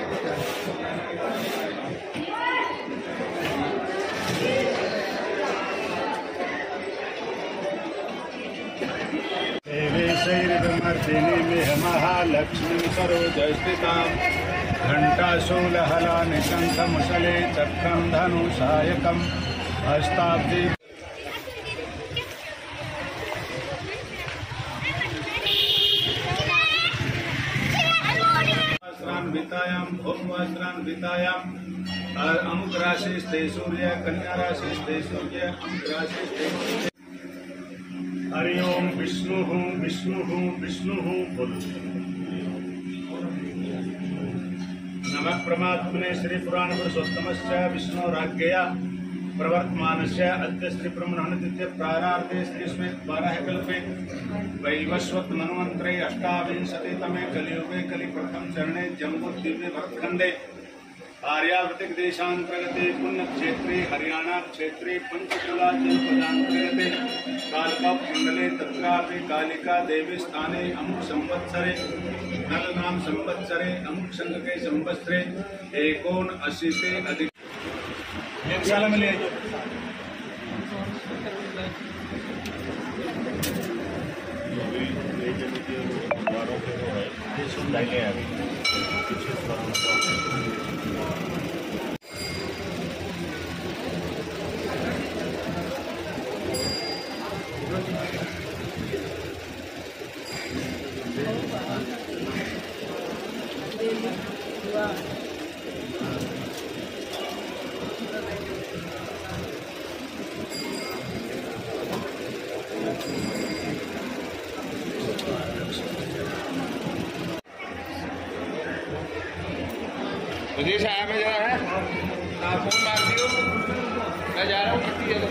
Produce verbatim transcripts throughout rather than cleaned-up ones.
देवेशैर्विमर्दिनी मिह महालक्ष्मीं सरोजस्थितां घण्टाशूलहलानि शङ्खमुसले चक्रं धनुषायकं हस्ताब्दि वस्त्रान्वितायां ओम वस्त्रान्वितायां अमुक राशिस्ते सूर्य कन्या राशिस्ते सूर्य अमुक राशिस्ते हरि ओम विष्णु विष्णु विष्णु बोलो। नमः परमात्मने श्री पुराण पुरुषोत्तमस्य विष्णुराज्ञया प्रवर्तमानस्य अद्य श्री ब्रह्मणतिथ्य प्रारार्धे श्री श्वेत बारह कल्पे वैवस्वत मन्वंतरे अष्टाविंशतितमे कलियुगे कलि प्रथम चरणे जम्बूद्वीपे भरतखंडे आर्यावर्तिक देशांतर्गते पुण्य क्षेत्रे हरियाणा क्षेत्रे पंचकुला जनपदांतर्गते कालिका मंडले तत्रापि कालिका देवी स्थाने अमुक संवत्सरे नलनाम संवत्सरे अमुक संघ के संवत्सरे एकोन अस्सी से अधिक एक साल में ले विदेश आया मैं जरा है आप फोन मार दियो मैं जा रहा हूँ कितनी जगह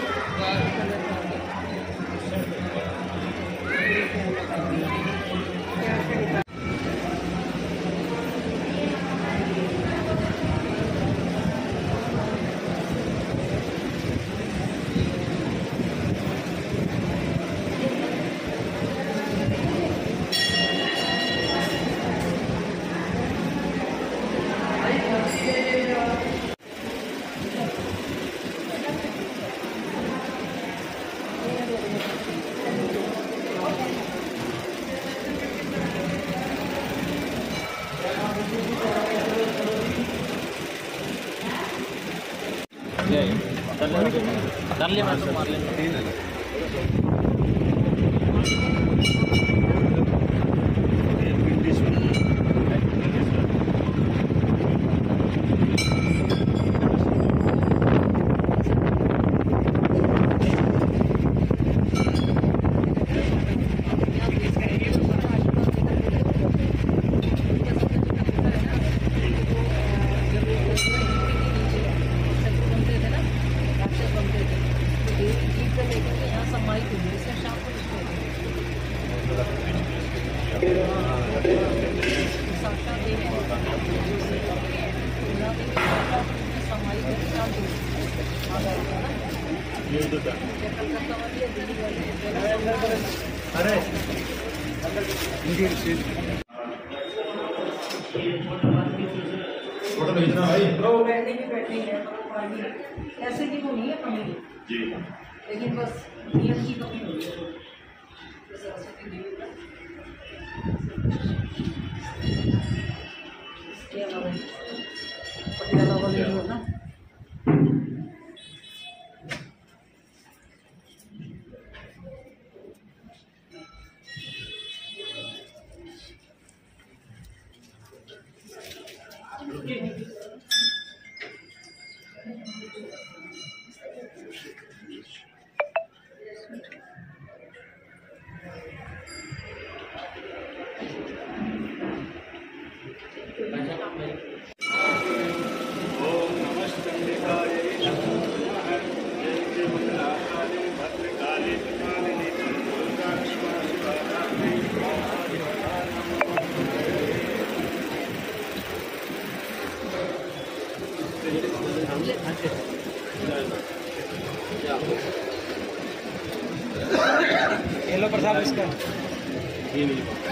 कर लिया मैं मार लेंगे। अरे फोटो भेजना भाई बैठने की बैठनी है ऐसे की तो नहीं है कमी जी, लेकिन बस नियत की कमी होती है। इसके अलावा पटियाला वाले जो है ना ये लो प्रसाद इसका।